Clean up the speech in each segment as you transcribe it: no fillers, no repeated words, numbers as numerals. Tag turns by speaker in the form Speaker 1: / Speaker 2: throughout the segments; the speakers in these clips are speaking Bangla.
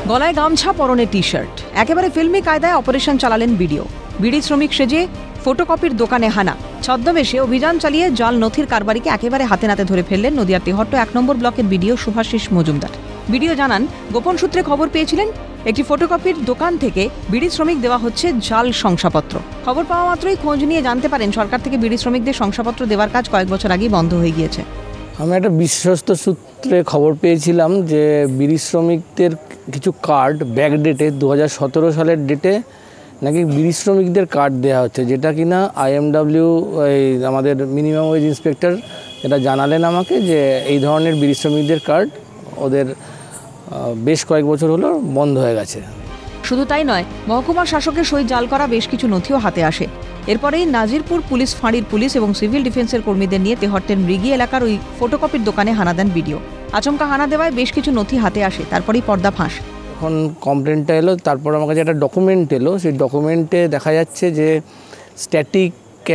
Speaker 1: গলায় গামছা, পরনে টি শার্ট, একেবারে ফিল্মি কায়দায় অপারেশন চালালেন বিডিও। বিড়ি শ্রমিক সেজে ফটোকপির দোকানে হানা, ছদ্মবেশে অভিযান চালিয়ে জাল নথির কারবারিকে একেবারে হাতে নাতে ধরে ফেললেন নদিয়ার তেহট্ট ১ নম্বর ব্লকের বিডিও শুভাশিস মজুমদার। বিডিও জানান, গোপন সূত্রে খবর পেয়েছিলেন একটি ফটোকপির দোকান থেকে বিড়ি শ্রমিক দেওয়া হচ্ছে জাল শংসাপত্র। খবর পাওয়া মাত্রই খোঁজ নিয়ে জানতে পারেন সরকার থেকে বিড়ি শ্রমিকদের শংসাপত্র দেওয়ার কাজ কয়েক বছর আগেই বন্ধ হয়ে গিয়েছে।
Speaker 2: আমি একটা বিশ্বস্ত সূত্রে খবর পেয়েছিলাম যে বিড়ি শ্রমিকদের কিছু কার্ড ব্যাকডেটে 2017 সালের ডেটে নাকি বিড়ি শ্রমিকদের কার্ড দেওয়া হচ্ছে, যেটা কিনা IMW আমাদের মিনিমাম ওয়েজ ইন্সপেক্টর এটা জানালেন আমাকে যে এই ধরনের বিড়ি শ্রমিকদের কার্ড ওদের বেশ কয়েক বছর হলো বন্ধ হয়ে গেছে।
Speaker 1: শুধু তাই নয়, মহকুমা শাসকের সই জাল করা বেশ কিছু নথিও হাতে আসে। এরপরেই নাজিরপুর পুলিশ ফাঁড়ির পুলিশ এবং সিভিল ডিফেন্সের কর্মীদের নিয়ে তেহট্টের মৃগী এলাকার ওই ফটোকপির দোকানে হানা দেন বিডিও। আচমকা হানা দেওয়ায় বেশ কিছু নথি হাতে আসে, তারপরেই পর্দা ফাঁস।
Speaker 2: এখন কমপ্লেনটা এলো, তারপর আমার কাছে একটা ডকুমেন্ট এলো। সেই ডকুমেন্টে দেখা যাচ্ছে যে static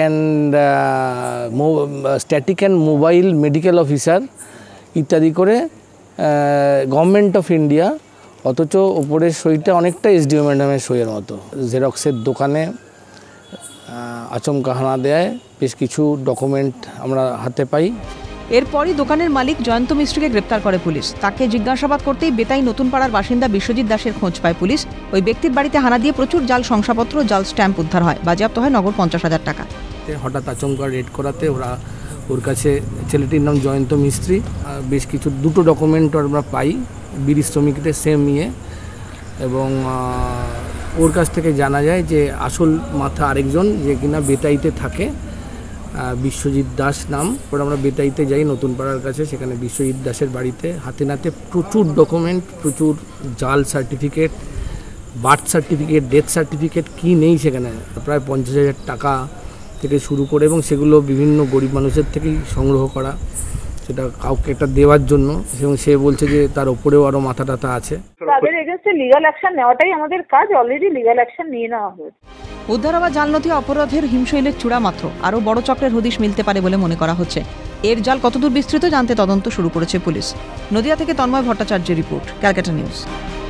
Speaker 2: and mobile medical officer ইত্যাদি করে গভর্নমেন্ট অফ ইন্ডিয়া, অথচ ওপরের সইটা অনেকটা SDO ম্যাডামের সইয়ের মতো। জেরক্সের দোকানে আচমকা হানা দেয়, বেশ কিছু ডকুমেন্ট আমরা হাতে পাই।
Speaker 1: এরপরই দোকানের মালিক জয়ন্ত মিস্ত্রিকে গ্রেপ্তার করে পুলিশ। তাকে জিজ্ঞাসাবাদ করতেই বেতাই নতুন পাড়ার বাসিন্দা বিশ্বজিৎ দাসের খোঁজ পায় পুলিশ। ওই ব্যক্তির বাড়িতে হানা দিয়ে প্রচুর জাল শংসাপত্র, জাল স্ট্যাম্প উদ্ধার হয়, বাজেয়াপ্ত হয় নগদ 50,000 টাকা।
Speaker 2: হঠাৎ আচমকা রেড করাতে ওর কাছে, ছেলেটির নাম জয়ন্ত মিস্ত্রি, বেশ কিছু দুটো ডকুমেন্ট আমরা পাই বিড়ি শ্রমিকদের সেম ইয়ে, এবং ওর কাছ থেকে জানা যায় যে আসল মাথা আরেকজন, যে কিনা বেতাইতে থাকে, বিশ্বজিৎ দাস নাম। পরে আমরা বেতাইতে যাই নতুন পাড়ার কাছে, সেখানে বিশ্বজিৎ দাসের বাড়িতে হাতে নাতে প্রচুর ডকুমেন্ট, প্রচুর জাল certificate, birth certificate, death certificate, কি নেই সেখানে, প্রায় 50,000 টাকা থেকে শুরু করে, এবং সেগুলো বিভিন্ন গরিব মানুষের থেকেই সংগ্রহ করা, সেটা কাউকে একটা দেওয়ার জন্য, এবং সে বলছে যে তার উপরেও আরও মাথা টাথা আছে।
Speaker 3: তাদের এগেইনস্টে লিগ্যাল অ্যাকশন নেওয়াটাই আমাদের কাজ, অলরেডি লিগ্যাল অ্যাকশন নিয়ে নেওয়া হয়েছে।
Speaker 1: উদ্ধার হওয়া জাল নথি অপরাধের হিমশৈলের চূড়া মাত্র, আরও বড় চক্রের হদিশ মিলতে পারে বলে মনে করা হচ্ছে। এর জাল কতদূর বিস্তৃত জানতে তদন্ত শুরু করেছে পুলিশ। নদিয়া থেকে তন্ময় ভট্টাচার্যের রিপোর্ট, ক্যালকাটা নিউজ।